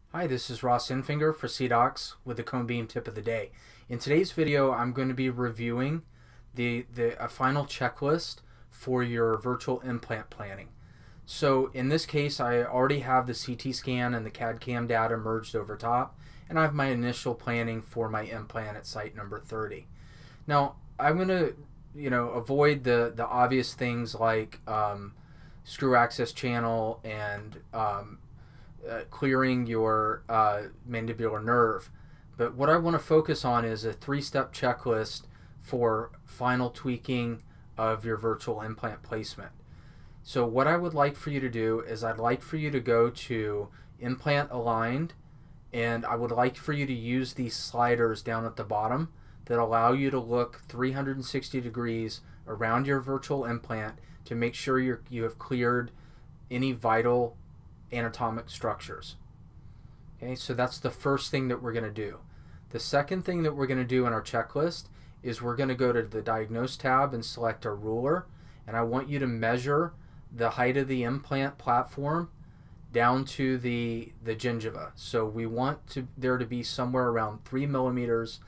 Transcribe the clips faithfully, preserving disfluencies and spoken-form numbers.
Hi, this is Ross Infinger for C Docs with the Cone Beam tip of the day. In today's video, I'm going to be reviewing the, the a final checklist for your virtual implant planning. So in this case, I already have the C T scan and the C A D C A M data merged over top, and I have my initial planning for my implant at site number thirty. Now, I'm going to you know, avoid the, the obvious things like um, screw access channel and um, Uh, clearing your uh, mandibular nerve. But what I want to focus on is a three-step checklist for final tweaking of your virtual implant placement. So what I would like for you to do is I'd like for you to go to Implant Aligned, and I would like for you to use these sliders down at the bottom that allow you to look three hundred sixty degrees around your virtual implant to make sure you're, you have cleared any vital anatomic structures. Okay, so that's the first thing that we're going to do. The second thing that we're going to do in our checklist is we're going to go to the Diagnose tab and select our ruler, and I want you to measure the height of the implant platform down to the the gingiva. So we want to there to be somewhere around three millimeters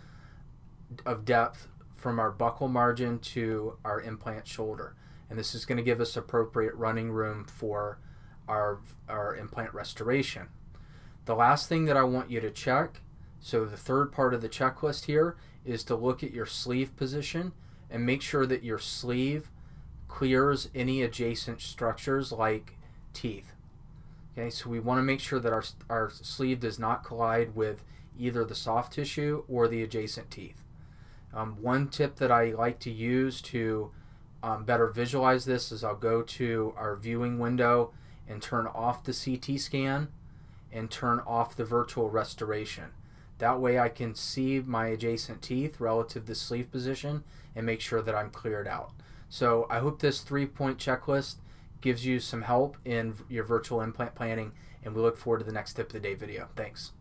of depth from our buccal margin to our implant shoulder, and this is going to give us appropriate running room for Our, our implant restoration. The last thing that I want you to check, so the third part of the checklist here, is to look at your sleeve position and make sure that your sleeve clears any adjacent structures like teeth. Okay, so we want to make sure that our, our sleeve does not collide with either the soft tissue or the adjacent teeth. Um, one tip that I like to use to um, better visualize this is I'll go to our viewing window and turn off the C T scan and turn off the virtual restoration. That way I can see my adjacent teeth relative to the sleeve position and make sure that I'm cleared out. So I hope this three-point checklist gives you some help in your virtual implant planning, and we look forward to the next tip of the day video. Thanks.